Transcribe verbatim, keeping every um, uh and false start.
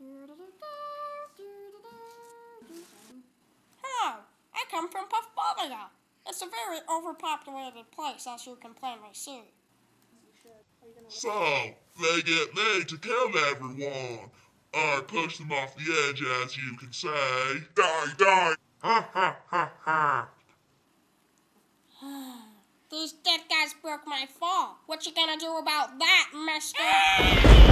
Hello, I come from Puffballia. It's a very overpopulated place, as you can plainly see. So, they get me to kill everyone. I push them off the edge, as you can say. Die, die! Ha ha ha ha! These dead guys broke my fall. What you gonna do about that, mister?